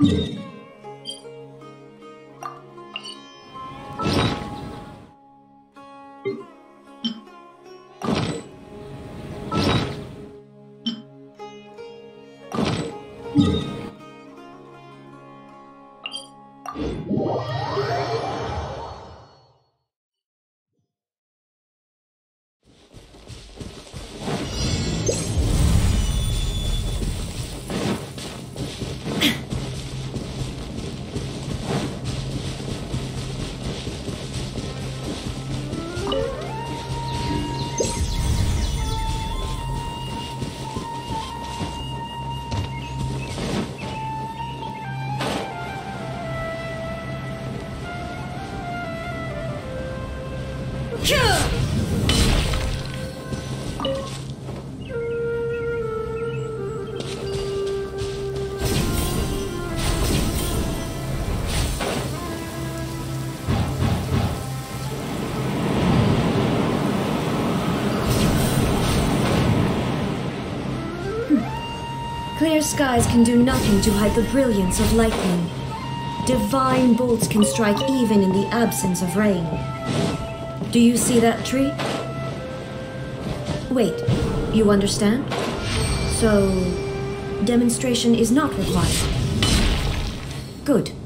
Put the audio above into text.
Clear skies can do nothing to hide the brilliance of lightning. Divine bolts can strike even in the absence of rain. Do you see that tree? Wait, you understand? So, demonstration is not required. Good.